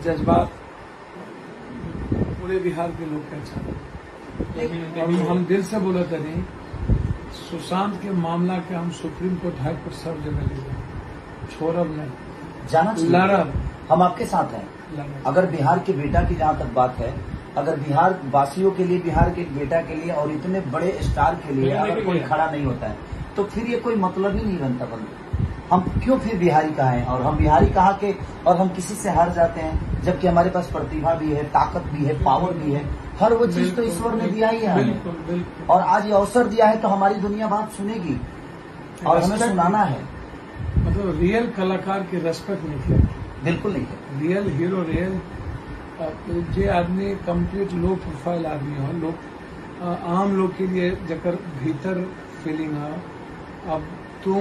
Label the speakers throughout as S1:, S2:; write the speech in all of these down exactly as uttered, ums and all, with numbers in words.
S1: जज्बात पूरे बिहार के लोग पहचान और हम दिल से बोले थे नहीं, सुशांत के मामला के हम सुप्रीम कोर्ट हाई कोर्ट सब जगह ले जाए, छोड़ब नहीं,
S2: जाना चाहिए,
S1: लड़ब,
S2: हम आपके साथ हैं। अगर बिहार के बेटा की जहाँ तक बात है, अगर बिहार वासियों के लिए, बिहार के बेटा के लिए और इतने बड़े स्टार के लिए अगर कोई खड़ा नहीं होता है तो फिर ये कोई मतलब ही नहीं बनता बंधु। हम क्यों फिर बिहारी कहें, और हम बिहारी कहा के और हम किसी से हार जाते हैं, जबकि हमारे पास प्रतिभा भी है, ताकत भी है, पावर भी है, हर वो चीज तो ईश्वर ने दिया ही है हमें। और आज ये अवसर दिया है तो हमारी दुनिया बात सुनेगी और हमें सुनाना है।
S1: मतलब रियल कलाकार की रेस्पेक्ट नहीं किया,
S2: बिल्कुल नहीं किया।
S1: रियल हीरो, रियल जे आदमी कंप्लीट लो प्रोफाइल आदमी हो, लोग आम लोग के लिए जकर भीतर फीलिंग है, अब तू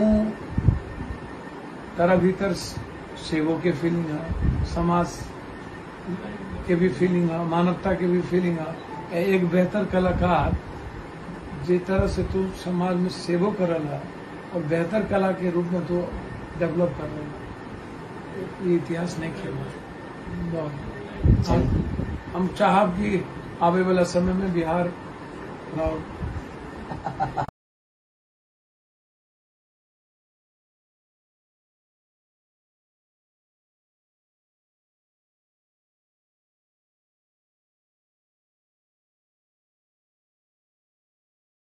S1: तारा भीतर सेवों के फीलिंग है, समाज के भी फीलिंग है, मानवता के भी फीलिंग है। एक बेहतर कलाकार जिस तरह से तू समाज में सेवो करला और बेहतर कला के रूप में तू डेवलप कर रहा, ये इतिहास नहीं खेला। हम, हम चाहब कि आवे वाला समय में बिहार